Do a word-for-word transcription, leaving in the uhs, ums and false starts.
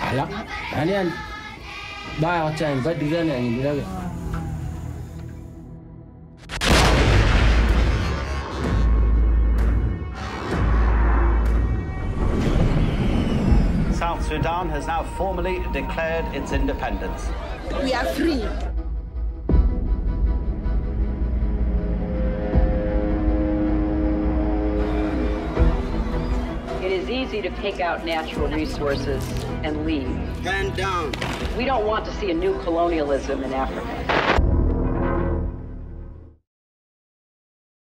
Ala, hanian. Ba cha in ba digan yang bilang. South Sudan has now formally declared its independence. We are free. It is easy to take out natural resources and leave. Stand down. We don't want to see a new colonialism in Africa.